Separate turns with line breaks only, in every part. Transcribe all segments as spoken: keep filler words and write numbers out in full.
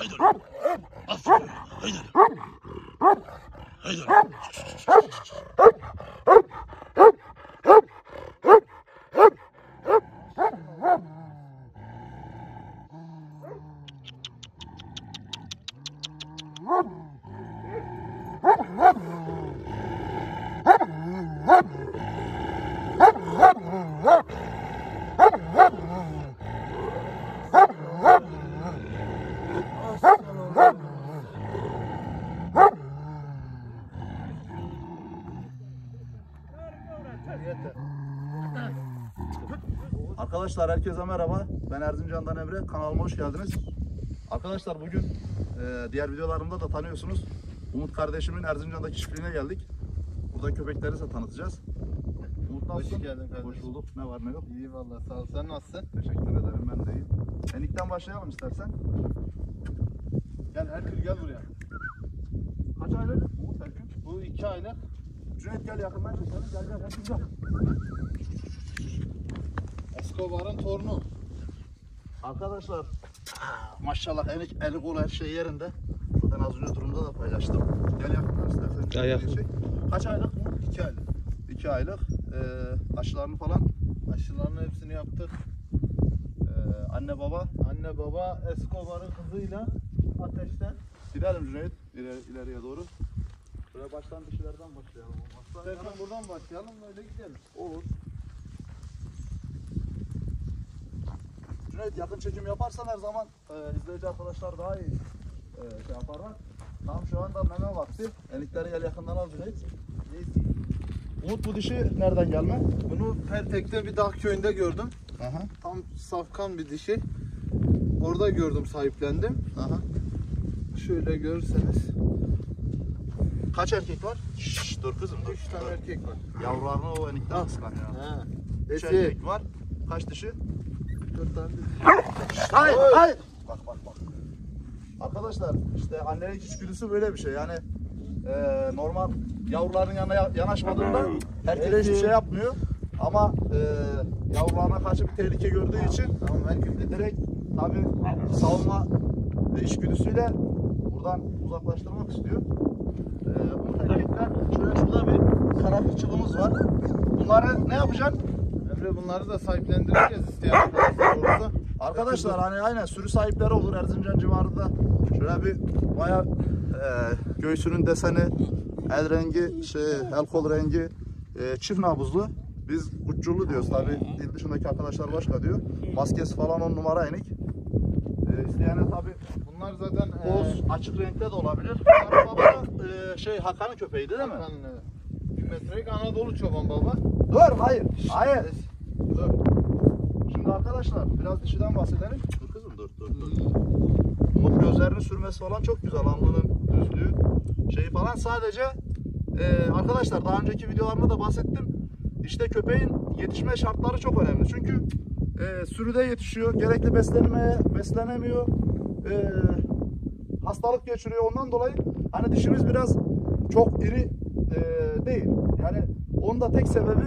Haydi oğlum. Aferin. Haydi oğlum. Haydi oğlum.
Arkadaşlar herkese merhaba. Ben Erzincan'dan Emre. Kanalıma hoş geldiniz. Arkadaşlar bugün e, diğer videolarımda da tanıyorsunuz. Umut kardeşimin Erzincan'daki çiftliğine geldik. Burada köpekleri size tanıtacağız. Umut nasılsın?
Hoş geldin kardeşim.
Hoş bulduk. Ne var ne yok?
İyi vallahi sağ ol. Sen nasılsın?
Teşekkür ederim. Ben de iyiyim. Enik'ten başlayalım istersen.
Gel Herkül gel buraya.
Kaç aylık? Umut Herkül.
Bu iki aylık.
Cüneyt gel yakından çekelim. Gel gel Herkül gel.
Escobar'ın torunu.
Arkadaşlar maşallah enik, eli kolu her şey yerinde. Zaten az önce durumda da paylaştım. Gel yakından istersen.
Gel yakın.
Şey. Kaç aylık mı?
iki aylık.
İki aylık. Ee, aşılarını falan.
Aşılarının hepsini yaptık.
Ee, anne baba.
Anne baba Escobar'ın kızıyla ateşten.
Gidelim Cüneyt ileri, ileriye doğru. Şöyle baştan dişilerden başlayalım.
Zaten buradan başlayalım öyle gidelim.
Olur. Cüneyt yakın çekim yaparsan her zaman e, izleyici arkadaşlar daha iyi e, şey yaparlar. Tam şu anda meme vakti. Enikleri gel yakından al Cüneyt.
Neyse.
Umut bu dişi nereden gelme?
Bunu Pertek'te bir dağ köyünde gördüm.
Aha.
Tam safkan bir dişi. Orada gördüm, sahiplendim.
Aha.
Şöyle görürseniz.
Kaç erkek var? Şşş, dur kızım dur.
Üç tane erkek var.
Yavrularını o enikten kıskan ya.
He.
Üç
Esi.
erkek var. Kaç dişi?
Dört tane dişi.
Hayır, hayır. Bak bak bak. Arkadaşlar işte annelik içgüdüsü böyle bir şey. Yani e, normal yavruların yanına yanaşmadığında herkese hiçbir şey yapmıyor. Ama e, yavrularına karşı bir tehlike gördüğü için
Tamam herkes de
direkt tabi savunma içgüdüsüyle buradan uzaklaştırmak istiyor. E, bu erkekler şöyle şurada bir karabukçuluğumuz var. Bunları ne yapacaksın?
Emre bunları da sahiplendireceğiz isteyen arkadaşlar olursa.
Arkadaşlar hani aynen sürü sahipleri olur Erzincan civarında. Şöyle bir bayağı e, göğsünün deseni, el rengi, şey, el kol rengi e, çift nabızlı. Biz uççulu diyoruz tabi. İl dışındaki arkadaşlar başka diyor. Maskesi falan on numara enik. E, isteyene tabi
Bunlar zaten
boz açık renkte de olabilir. Bunlar baba e, şey Hakan'ın köpeğiydi değil mi?
Hakan'ın, evet. Bir metrelik Anadolu çoban baba.
Dur hayır. Hayır. Dur. Şimdi arkadaşlar biraz dişiden bahsedelim. Dur kızım dur dur dur. Umut gözlerini sürmesi falan çok güzel. Alnının düzlüğü şeyi falan sadece e, arkadaşlar daha önceki videolarımda da bahsettim. İşte köpeğin yetişme şartları çok önemli. Çünkü e, sürüde yetişiyor. Gerekli beslenmeye beslenemiyor. E, hastalık geçiriyor. Ondan dolayı hani dişimiz biraz çok iri e, değil. Yani onun da tek sebebi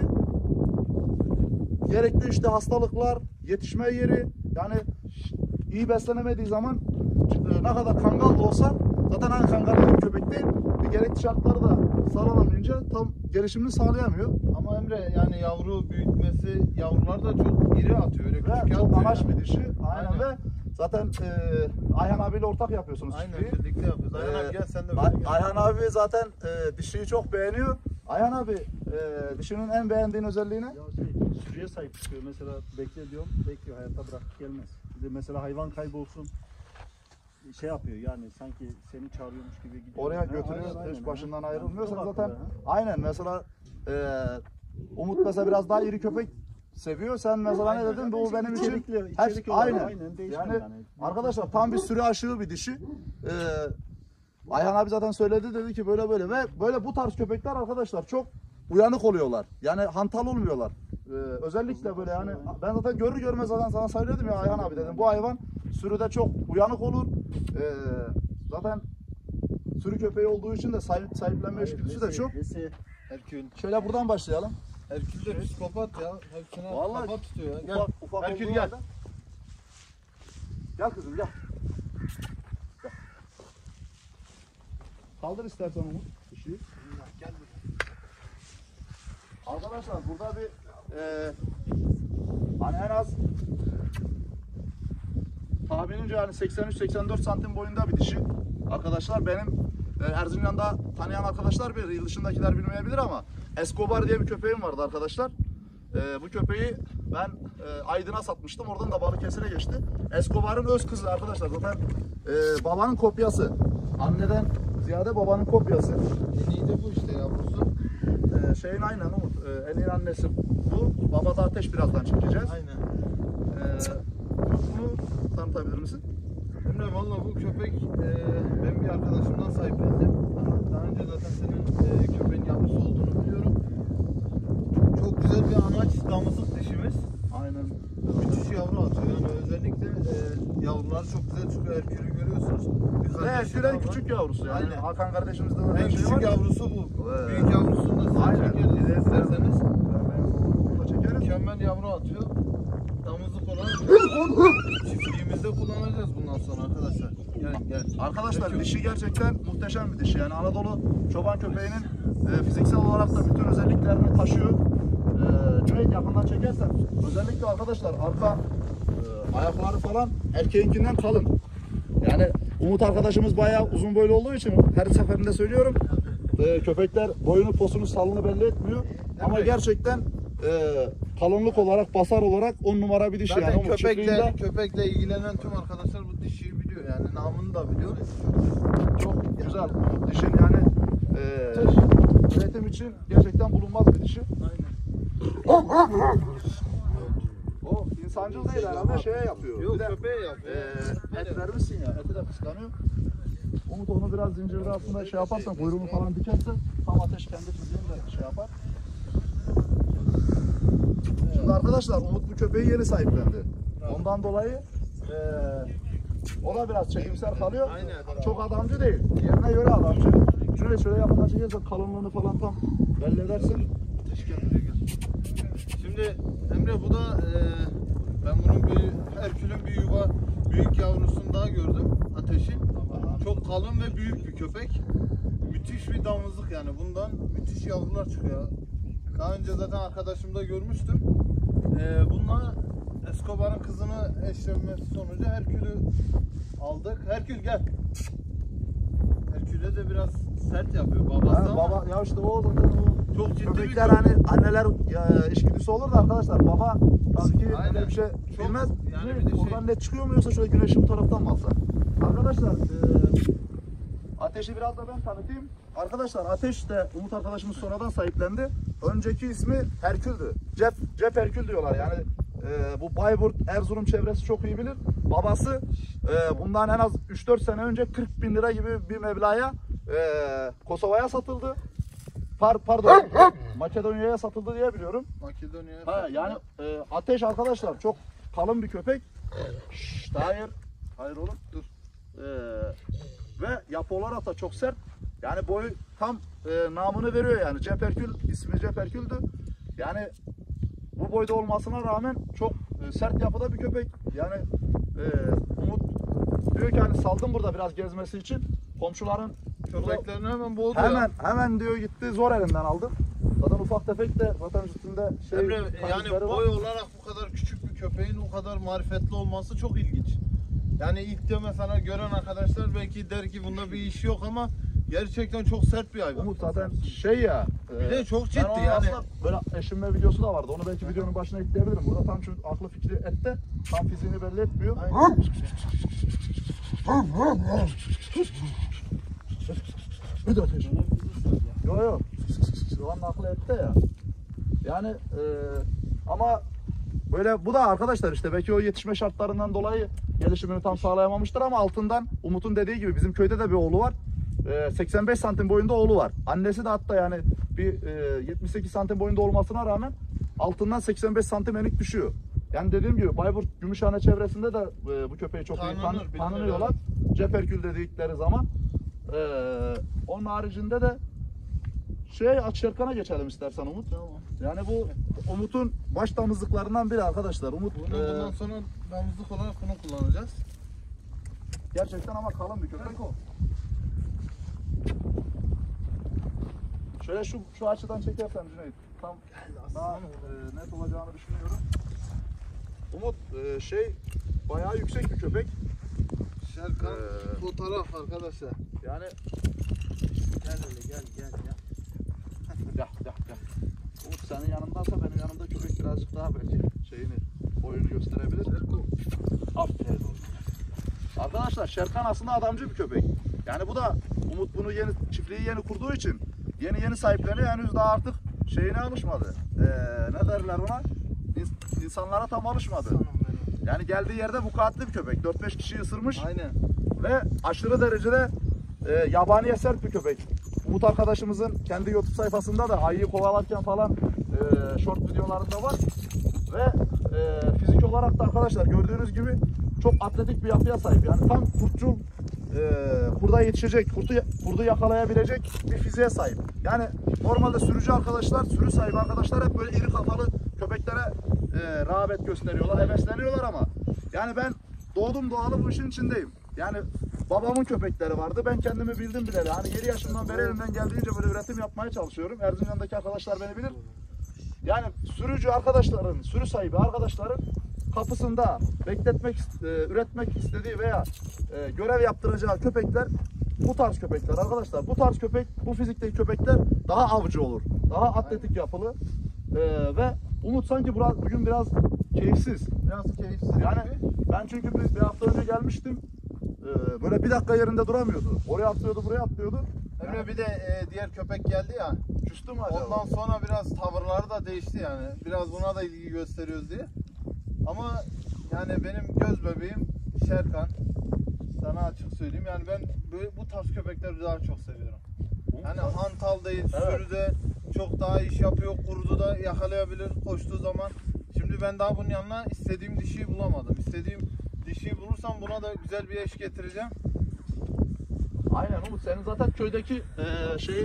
gerekli işte hastalıklar, yetişme yeri, yani iyi beslenemediği zaman ne kadar kangal da olsa zaten hani kangal bir köpek değil, bir gerekli şartları da sağlanamayınca tam gelişimini sağlayamıyor.
Ama Emre yani yavru büyütmesi, yavrular da çok iri atıyor. Öyle küçük
Ve çok
atmıyor
anaç
yani.
bir dişi. Aynen,
Aynen.
ve zaten e, Ayhan abiyle ortak yapıyorsunuz
Aynen
çiftliği.
birlikte yapıyoruz. Ayhan
Ee,
abi gel sen de
Ay-
böyle gel.
Ayhan abi zaten e, dişiyi çok beğeniyor. Ayhan abi e, dişinin en beğendiğin özelliği ne?
Ya şey, sürüye sahip çıkıyor. Mesela bekle diyorum, bekliyor, hayatta bırakıp gelmez. Bir de mesela hayvan kaybolsun, şey yapıyor yani sanki seni çağırıyormuş gibi gidiyor.
Oraya
Ha,
götürüyor,
aynen, aynen,
hiç
ha.
başından
Yani
ayrılmıyor.
çok
Sen
haklı
zaten
ha.
aynen mesela e, Umut mesela biraz daha iri köpek seviyor. Sen mesela ne dedin? Bu benim için
İçerikli-
her
içerik
şey
olarak
aynen.
aynen, değişmiyor
Yani
yani.
arkadaşlar tam bir sürü aşığı bir dişi. E, Ayhan abi zaten söyledi, dedi ki böyle böyle ve böyle bu tarz köpekler arkadaşlar çok uyanık oluyorlar. Yani hantal olmuyorlar. Ee, özellikle böyle yani ben zaten görür görmez zaten sana söyledim ya Ayhan abi dedim. Bu hayvan sürüde çok uyanık olur. Ee, zaten sürü köpeği olduğu için de sahip, sahiplenme içgüdüsü de çok.
Nesi?
Herkül.
Şöyle buradan başlayalım.
Herkül de psikopat ya. Hepsine
Vallahi
kafa tutuyor ya. Gel.
Ufak, ufak
Herkül
olduğu
gel.
halde- Gel kızım gel. Gel. Kaldır istersen Umut. Dişiyi.
Gel
Arkadaşlar burada bir e, hani en az tahminimce yani seksen üç seksen dört santim boyunda bir dişi. Arkadaşlar benim e, Erzincan'da tanıyan arkadaşlar bilir, yıl dışındakiler bilmeyebilir ama Escobar diye bir köpeğim vardı arkadaşlar. E, bu köpeği ben e, Aydın'a satmıştım. Oradan da Balıkesir'e geçti. Escobar'ın öz kızı arkadaşlar. Zaten e, babanın kopyası. Anneden ziyade babanın kopyası.
En iyi de bu işte yavrusu.
Ee, şeyin aynen Umut. Ee, en iyi annesi bu. Baba da Ateş birazdan çekeceğiz.
Aynen.
Ee, bunu tanıtabilir misin?
Emre valla bu köpek e, ben bir arkadaşımdan sahiplendim. Daha önce zaten senin e, köpeğin yavrusu olduğunu biliyorum. Çok güzel bir anaç damızlık dişimiz.
Aynen.
Müthiş yavru atıyor. Yani özellikle e, yavrular çok güzel çıkıyor. Erkül'ü görüyorsunuz. Bir
Ve
kardeşi
Erkül
daha
en
var.
küçük yavrusu yani.
Aynen.
Hakan kardeşimizde de
En
şey
küçük
var.
yavrusu bu.
Evet.
Büyük yavrusunu da size
Aynen.
çekeriz
Bir de
isterseniz.
Bunu da çekeriz.
Mükemmel yavru atıyor. Damızlık olarak çiftliğimizde kullanacağız bundan sonra arkadaşlar. Gel gel.
Arkadaşlar
Peki.
dişi gerçekten muhteşem bir dişi. Yani Anadolu çoban köpeğinin e, fiziksel olarak da bütün özelliklerini taşıyor. E, Cüneyt yakından çekersen özellikle arkadaşlar arka e, ayakları falan erkeğinkinden kalın. Yani Umut arkadaşımız bayağı uzun boylu olduğu için her seferinde söylüyorum. E, köpekler boyunu, posunu, salını belli etmiyor. Ama gerçekten e, kalınlık olarak, basar olarak on numara bir dişi.
Zaten
Yani Umut
köpekle,
çiftliğinde
köpekle ilgilenen tüm arkadaşlar bu dişiyi biliyor. Yani namını da biliyor.
çok güzel Umut dişin yani e, üretim için gerçekten bulunmaz bir dişi. O insancıl değil herhalde şeye yapıyor.
Yok
Bir de,
köpeğe yap.
e, et vermişsin ya, eti de kıskanıyor. Umut onu biraz zincirde aslında şey yaparsan, kuyruğunu falan dikersen tam Ateş kendi fiziğini de şey yapar. Şimdi arkadaşlar Umut bu köpeği yeni sahiplendi. Ondan dolayı e, o da biraz çekimser kalıyor.
Aynen.
Çok adamcı değil. Yerine göre adamcı. Şöyle şöyle yakından çekersen kalınlığını falan tam belli edersin.
Ateş gel buraya gel. Şimdi Emre bu da e, ben bunun bir Herkül'ün bir yuva büyük yavrusunu daha gördüm. Ateş'in. Çok kalın ve büyük bir köpek. Müthiş bir damızlık yani. Bundan müthiş yavrular çıkıyor. Daha önce zaten arkadaşımda görmüştüm. E, bununla Escobar'ın kızını eşlenmesi sonucu Herkül'ü aldık. Herkül gel. Herkül'e de biraz sert yapıyor babası
Ha,
ama
baba ya işte o zaten o
çok ciddi bir
köpekler
köpek.
hani anneler ya, işgüdüsü olur da arkadaşlar baba tabii ki
Aynen.
öyle bir şey
Çok-
bilmez.
yani
Yani
bir de şey-
oradan net çıkıyor mu yoksa şöyle güneşi bu taraftan mı alsa? Arkadaşlar e, Ateş'i biraz da ben tanıtayım. Arkadaşlar Ateş de Umut arkadaşımız sonradan sahiplendi. Önceki ismi Herkül'dü. Cep, Cep Herkül diyorlar yani. e, bu Bayburt, Erzurum çevresi çok iyi bilir. Babası e, bundan en az üç dört sene önce kırk bin lira gibi bir meblağa e, Kosova'ya satıldı. Par, pardon Makedonya'ya satıldı diye biliyorum.
Makedonya'ya
Ha, yani e, Ateş arkadaşlar çok kalın bir köpek. Şşş, hayır. Hayır oğlum dur. E, ve yapı olarak da çok sert. Yani boyu tam e, namını veriyor yani. Cep Herkül, ismi Cep Herkül'dü. Yani bu boyda olmasına rağmen çok e, sert yapıda bir köpek. Yani e, Umut diyor ki hani saldım burada biraz gezmesi için. Komşuların
köpeklerini hemen boğdu ya.
hemen hemen diyor gitti zor elinden aldım. Zaten ufak tefek de zaten üstünde şey
Emre
kayıkları
yani
var.
boy olarak bu kadar küçük bir köpeğin o kadar marifetli olması çok ilginç. Yani ilk de mesela gören arkadaşlar belki der ki bunda bir iş yok ama gerçekten çok sert bir hayvan.
Umut zaten şey ya.
Bir de çok
ben
ciddi
onu
yani.
aslında böyle eşinme videosu da vardı. Onu belki videonun başına ekleyebilirim. Burada tam çünkü aklı fikri ette. Tam fiziğini belli etmiyor. Bir de ateş. Yok yok. Şu an aklı ette ya. Yani e, ama böyle bu da arkadaşlar işte belki o yetişme şartlarından dolayı gelişimini tam sağlayamamıştır ama altından Umut'un dediği gibi bizim köyde de bir oğlu var. E, seksen beş santim boyunda oğlu var. Annesi de hatta yani bir e, yetmiş sekiz santim boyunda olmasına rağmen altından seksen beş santim enik düşüyor. Yani dediğim gibi Bayburt, Gümüşhane çevresinde de e, bu köpeği çok iyi
Tanınır,
tan-
bilinir,
tanınıyorlar. Cep Herkül dedikleri zaman. E, onun haricinde de şey Akşerkan'a geçelim istersen Umut.
Tamam.
Yani bu Umut'un baş damızlıklarından biri arkadaşlar. Umut
Bunu
e,
bundan sonra damızlık olarak bunu kullanacağız.
gerçekten ama kalın bir köpek o. Şöyle şu şu açıdan çekersen Cüneyt. Tam daha e, net olacağını düşünüyorum. Umut e, şey bayağı yüksek bir köpek.
Şerkan
Ee,
fotoğraf arkadaşlar.
Yani
Gel öyle gel gel gel.
gel gel gel. Umut senin yanındaysa benim yanımda köpek birazcık daha belki şeyini boyunu gösterebilir. Aferin oğlum. Arkadaşlar Şerkan aslında adamcı bir köpek. Yani bu da Umut bunu yeni çiftliği yeni kurduğu için yeni yeni sahipleniyor. Henüz daha artık şeyine alışmadı. Ee, ne derler ona? İns- İnsanlara tam alışmadı. Yani geldiği yerde vukuatlı bir köpek. dört beş kişiyi ısırmış.
Aynen.
Ve aşırı derecede e, yabaniye sert bir köpek. Umut arkadaşımızın kendi YouTube sayfasında da ayıyı kovalarken falan e, short videolarında var. Ve e, fizik olarak da arkadaşlar gördüğünüz gibi çok atletik bir yapıya sahip. Yani tam kurtçul, e, kurda yetişecek, kurtu, kurdu yakalayabilecek bir fiziğe sahip. Yani normalde sürücü arkadaşlar, sürü sahibi arkadaşlar hep böyle iri kafalı köpeklere e, rağbet gösteriyorlar, hevesleniyorlar ama yani ben doğdum doğalı bu işin içindeyim. Yani babamın köpekleri vardı. Ben kendimi bildim bileli. Hani yedi yaşından beri elimden geldiğince böyle üretim yapmaya çalışıyorum. Erzincan'daki arkadaşlar beni bilir. Yani sürücü arkadaşların, sürü sahibi arkadaşların kapısında bekletmek, e, üretmek istediği veya e, görev yaptıracağı köpekler bu tarz köpekler arkadaşlar. Bu tarz köpek, bu fizikteki köpekler daha avcı olur. Daha atletik yapılı. E, ve Umut sanki biraz, bugün biraz keyifsiz.
Biraz keyifsiz.
Yani
gibi.
ben çünkü bir, bir hafta önce gelmiştim. Ee, böyle bir dakika yerinde duramıyordu. Oraya atlıyordu, buraya atlıyordu.
Emre bir de e, diğer köpek geldi ya.
Küstü mü acaba?
Ondan sonra biraz tavırları da değişti yani. Biraz buna da ilgi gösteriyoruz diye. Ama yani benim göz bebeğim Şerkan. Sana açık söyleyeyim. Yani ben böyle, bu tarz köpekleri daha çok seviyorum. Yani hantal değil,
Evet.
sürüde çok daha iş yapıyor, kurudu da yakalayabilir koştuğu zaman. Şimdi ben daha bunun yanına istediğim dişiyi bulamadım. İstediğim dişiyi bulursam buna da güzel bir eş getireceğim.
Aynen Umut, senin zaten köydeki e, şeyin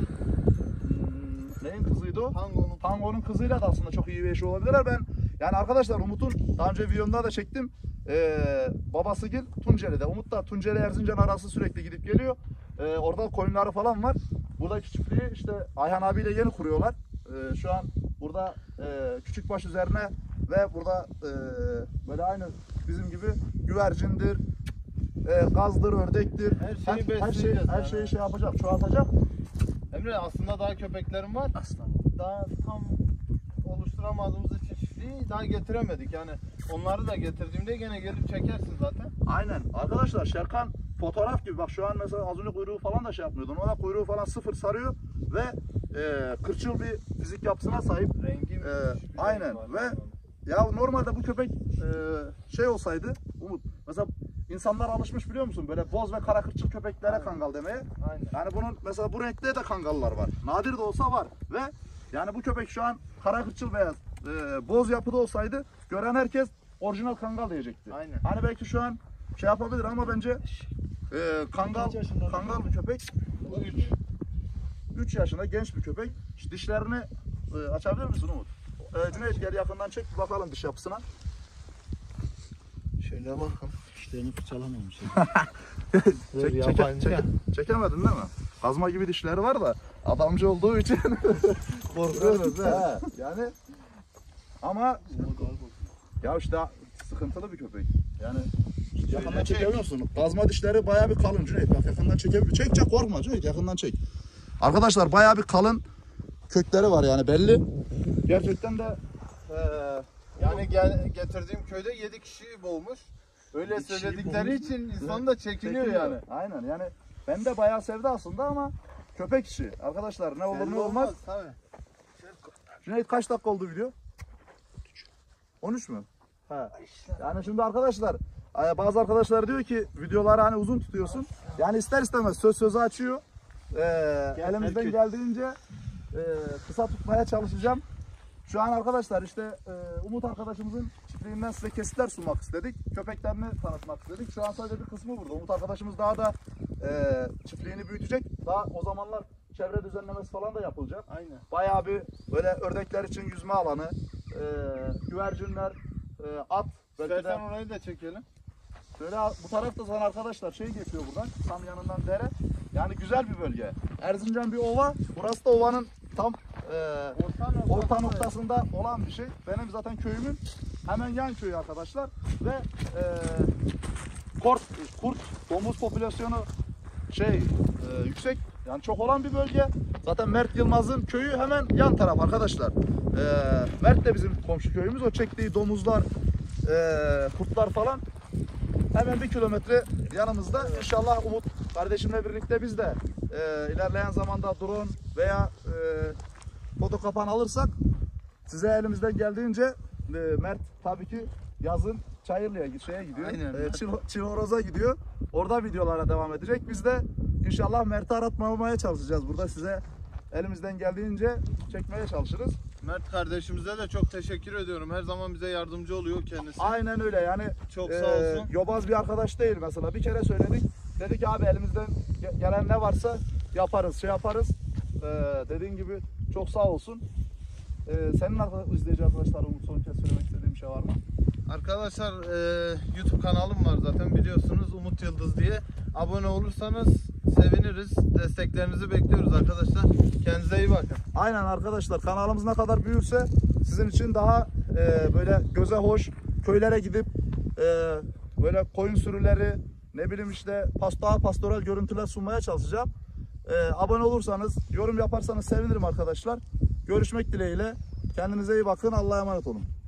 hmm, neyin kızıydı o?
Tango'nun
Tango'nun kızıyla da aslında çok iyi bir eşi olabilirler. Ben yani arkadaşlar Umut'un daha önce videomda da çektim. Ee, babası Gil Tunceli'de. Umut da Tunceli Erzincan arası sürekli gidip geliyor. Ee, orada koyunları falan var. Buradaki çiftliği işte Ayhan abiyle yeni kuruyorlar. Ee, şu an burada e, Küçükbaş üzerine ve burada e, böyle aynı bizim gibi güvercindir, e, gazdır, ördektir.
Her şeyi
her, her, şey,
besleyeceğiz
her
yani.
şeyi şey yapacak, çoğaltacak.
Emre aslında daha köpeklerim var.
Aslan.
Daha tam oluşturamadığımız için çiftliği daha getiremedik. Yani onları da getirdiğimde gene gelip çekersin zaten.
Aynen. Arkadaşlar Şerkan fotoğraf gibi. Bak şu an mesela az önce kuyruğu falan da şey yapmıyordu. Ona da kuyruğu falan sıfır sarıyor ve e, kırçıl bir fizik yapısına sahip.
Rengi
Ee,
müthiş bir
aynen
rengi var.
ve ya normalde bu köpek e, şey olsaydı Umut mesela insanlar alışmış biliyor musun böyle boz ve kara kırçıl köpeklere
Aynen.
kangal demeye.
Aynen.
Yani bunun mesela bu renkte de kangallar var. Nadir de olsa var ve yani bu köpek şu an kara kırçıl beyaz e, boz yapıda olsaydı gören herkes orijinal kangal diyecekti.
Aynen.
Hani belki şu an şey yapabilir ama bence e, kangal
Kaç yaşında?
kangal bir köpek.
üç.
üç yaşında genç bir köpek. İşte dişlerini e, açabilir misin Umut? E, Cüneyt gel yakından çek bir bakalım diş yapısına.
Şöyle bakın.
Dişlerini fırçalamamış.
Çek, çeke,
yabancı
çeke-
ya.
çekemedin değil mi? Kazma gibi dişleri var da adamcı olduğu için korkuyoruz. He, yani ama ya işte sıkıntılı bir köpek. Yani yakından
çek.
çekebiliyor musun? Kazma dişleri bayağı bir kalın Cüneyt. Bak yakından çekebiliyor. Çek çek korkma Cüneyt yakından çek. Arkadaşlar bayağı bir kalın kökleri var yani belli. Gerçekten de eee
Yani gel, getirdiğim köyde yedi kişiyi boğmuş. Öyle
kişiyi
söyledikleri
boğmuş.
için insan da çekiliyor,
çekiliyor.
yani.
Aynen yani ben de bayağı sevdi aslında ama köpek işi. Arkadaşlar ne olur
Belli
ne olmaz.
Tabii.
Cüneyt kaç dakika oldu video? on üç mü? He. Yani şimdi arkadaşlar e, bazı arkadaşlar diyor ki videoları hani uzun tutuyorsun. Yani ister istemez söz sözü açıyor. Ee, elimizden
erkek.
geldiğince e, kısa tutmaya çalışacağım. Şu an arkadaşlar işte e, Umut arkadaşımızın çiftliğinden size kesitler sunmak istedik. Köpeklerini tanıtmak istedik. Şu an sadece bir kısmı burada. Umut arkadaşımız daha da e, çiftliğini büyütecek. Daha o zamanlar çevre düzenlemesi falan da yapılacak.
Aynen.
Bayağı bir böyle ördekler için yüzme alanı, e, güvercinler, e, at. Belki de
İstersen orayı da çekelim.
şöyle bu tarafta sana arkadaşlar şey geçiyor buradan. Tam yanından dere. Yani güzel bir bölge. Erzincan bir ova. Burası da ovanın tam e,
Orta nokta-
orta noktasında olan bir şey. Benim zaten köyümün hemen yan köyü arkadaşlar ve e, kurt, kurt domuz popülasyonu şey e, yüksek, yani çok olan bir bölge. Zaten Mert Yılmaz'ın köyü hemen yan taraf arkadaşlar. E, Mert de bizim komşu köyümüz. O çektiği domuzlar, e, kurtlar falan hemen bir kilometre yanımızda. İnşallah Umut kardeşimle birlikte biz de e, ilerleyen zamanda drone veya e, foto kapan alırsak size elimizden geldiğince e, Mert tabii ki yazın Çayırlı'ya şeye gidiyor.
Aynen.
E, Çil- Çilhoroz'a gidiyor. Orada videolara devam edecek. Biz de inşallah Mert'i aratmamaya çalışacağız. Burada size elimizden geldiğince çekmeye çalışırız.
Mert kardeşimize de çok teşekkür ediyorum. Her zaman bize yardımcı oluyor kendisi.
Aynen öyle yani.
Çok
e,
sağ olsun.
Yobaz bir arkadaş değil mesela. Bir kere söyledik. Dedik ki abi elimizden ge- gelen ne varsa yaparız, şey yaparız. E, dediğin gibi çok sağ olsun. E, senin arkadaş, izleyici arkadaşlar Umut son kez söylemek istediğim bir şey var mı?
Arkadaşlar e, YouTube kanalım var zaten biliyorsunuz, Umut Yıldız diye. Abone olursanız seviniriz. Desteklerinizi bekliyoruz arkadaşlar. Kendinize iyi bakın.
Aynen arkadaşlar, kanalımız ne kadar büyürse sizin için daha e, böyle göze hoş köylere gidip e, böyle koyun sürüleri, ne bileyim işte pas, daha pastoral görüntüler sunmaya çalışacağım. E, abone olursanız, yorum yaparsanız sevinirim arkadaşlar. Görüşmek dileğiyle. Kendinize iyi bakın. Allah'a emanet olun.